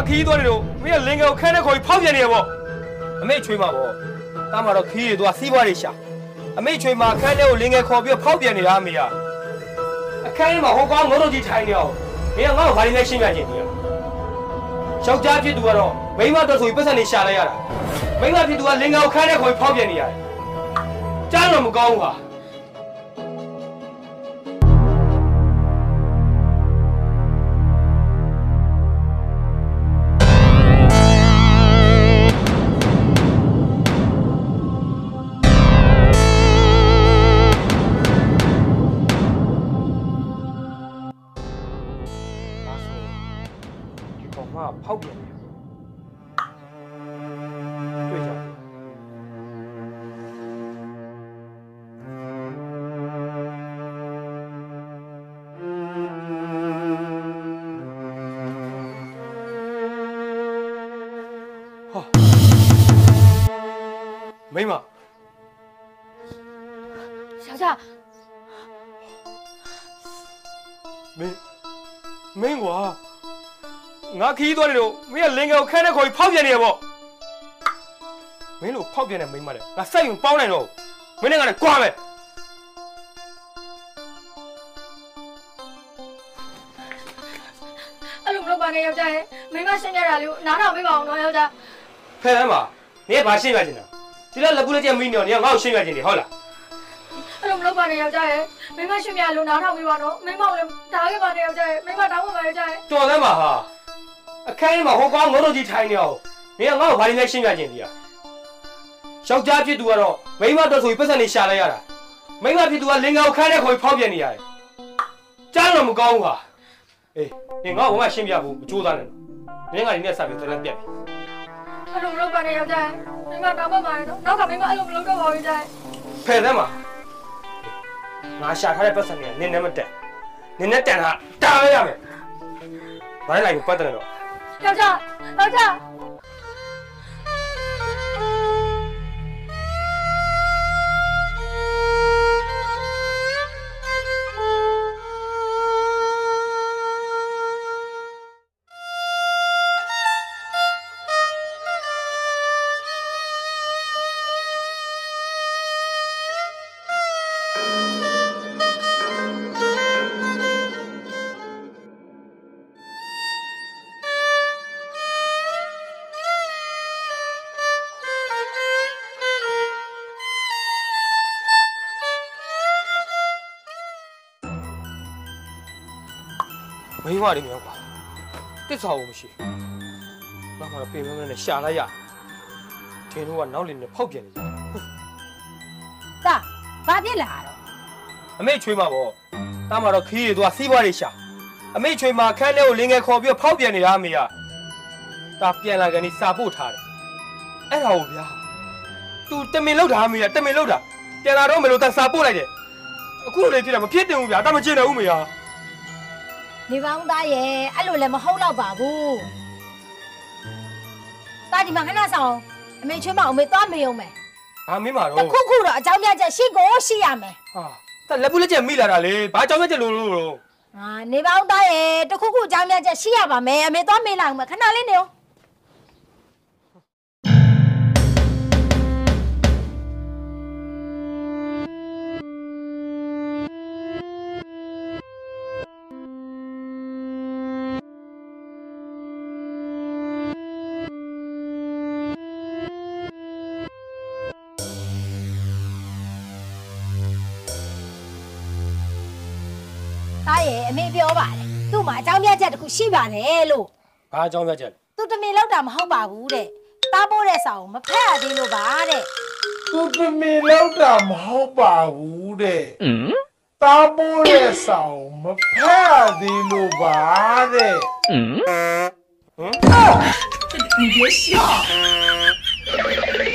ခီးသွားတယ်လို့မင်းကလင်ငယ်ကိုခန်းထဲခေါ်ပြီးဖောက်ပြန်နေရပေါ့အမေချွေးမှာပေါ့တားမှာတော့ခီးတွေသွားစီးပွားတွေရှာအမေချွေးမှာခန်းထဲကိုလင်ငယ်ခေါ်ပြီးဖောက်ပြန်နေတာအမေကအခန်းထဲမှာဟိုကောင်ငုံတို့ကြီးထိုင်နေအောင်မင်းကငါ့ကိုဘာလို့လဲရှင်းပြခြင်းတည်းယောက်ျားဖြစ်သူကတော့မိန်းမတော်ဆိုပြီးပတ်စံနေရှာလိုက်ရတာမိန်းမဖြစ်သူကလင်ငယ်ကိုခန်းထဲခေါ်ပြီးဖောက်ပြန်နေရတယ်ကြားတော့မကောင်းဘူးဟာဖောက်ပြန်နေတွေ့ကြဟာမိမ小夏မင်းကွာငါခီးသွားတယ်လို့မင်းကလင်ငယ်ကိုခန်းထဲခေါ်ပြီးဖောက်ပြန်နေရပေါ့မင်းတို့ဖောက်ပြန်တဲ့မိန်းမလည်းငါစိတ်ရင်ပေါင်းနိုင်တော့မင်းနဲ့ကလည်းကြွားမယ်အဲ့လိုမလုပ်ပါနဲ့ယောက်ျားရဲ့မိန်းမရှင်းပြတာလေးကိုနားထောင်ပေးပါအောင်နော်ယောက်ျားဖဲလမ်းပါနင်ကဘာရှင်းပြချင်တာဒီလက်လက်ပူးလက်ကျမင်းတော့နင်ကငါ့ကိုရှင်းပြချင်တယ်ဟုတ်လားအဲ့လိုမလုပ်ပါနဲ့ယောက်ျားရဲ့မိန်းမရှင်းပြလို့နားထောင်ပေးပါနော်မိန်းမကိုလည်းဓာတ်ခဲ့ပါနဲ့ယောက်ျားရဲ့မိန်းမတောင်းပါယောက်ျားရဲ့တော်တယ်မှာဟာအခန်းထဲမှာဟိုကောင်ငုံတို့ကြီးထိုင်နေအောင်မင်းကငါ့ကိုဘာလို့လဲရှင်းပြချင်တည်းယောက်ျားဖြစ်သူကတော့မိန်းမတော်ဆိုပြီးပတ်စံနေရှာလိုက်ရတာမိန်းမဖြစ်သူကလင်ငယ်ကိုခန်းထဲခေါ်ပြီးဖောက်ပြန်နေရတယ်ကြားတော့မကောင်းဘူးဟာအေးနင်ငါ့ကိုဘာမှရှင်းပြဖို့မကြိုးစားနဲ့မင်းကဒီနေ့ဆက်ပြီးတော်တော်ပြတ်ပြီအဲ့လိုမလုပ်ပါနဲ့ယောက်ျားမိန်းမတောင်းပါပါနော်နောက်ကမိန်းမအဲ့လိုမလုပ်တော့ပါဘူးယောက်ျားဖယ်တယ်မှာငါရှာထားတဲ့ပတ်စံတွေကနင်နဲ့မတက်နင်နဲ့တန်တာတားရမယ်ဘာလဲလိုက်ပတ်တယ်တော့ယောက်ျားယောက်ျားမိန်းမတွေမြောက်ပါတစ်စားဖို့မရှိဘာမှတော့ပြင်မမနဲ့ရှာလိုက်ရထင်းတို့ကနောက်လင်းနဲ့ဖောက်ပြန်နေကြတာဘာဖြစ်လာတော့အမေချွေးမှာပေါ့တားမှာတော့ခီးတွေသွားစီးပွားတွေရှာအမေချွေးမှာခန်းထဲကိုလင်းငယ်ခေါ်ပြီးဖောက်ပြန်နေတာအမေကတာပြန်လာကန်ဒီစာပို့ထားတယ်အဲ့ဒါကိုဗျာသူတမင်လောက်တာအမေကတမင်လောက်တာပြန်လာတော့မလို့တာစာပို့လိုက်တယ်အခုလိုလေးဖြစ်တာမဖြစ်တင်ဘူးဗျာတာမကျင်တယ်ဦးမေဟာနေပေါင်းသားရဲ့အဲ့လိုလည်းမဟုတ်တော့ပါဘူးတာဒီမှာခဏဆောင်အမေချွေးမအောင်မေသွားမေအောင်မယ်ဟာမင်းမာတော့တခုခုတော့အကြောင်းပြချက်ရှိကိုရှိရမယ်ဟာတာလက်ပူးလက်ချက်မိလာတာလေဘာအကြောင်းပြချက်လို့ဟာနေပေါင်းသားရဲ့တခုခုအကြောင်းပြချက်ရှိရပါမယ်အမေသွားမေလိုက်အောင်မယ်ခဏလေးနေအောင်တားရဲ့အမေပြောပါတယ်သူ့မှာအကြောင်းပြချက်တခုရှိပါတယ်လို့ဘာအကြောင်းပြချက်လဲသူတမင်လောက်တာမဟုတ်ပါဘူးတဲ့တားပိုးတဲ့စာကိုမဖတ်ရသေးလို့ပါတဲ့သူတမင်လောက်တာမဟုတ်ပါဘူးတဲ့တားပိုးတဲ့စာကိုမဖတ်ရသေးလို့ပါတဲ့你别笑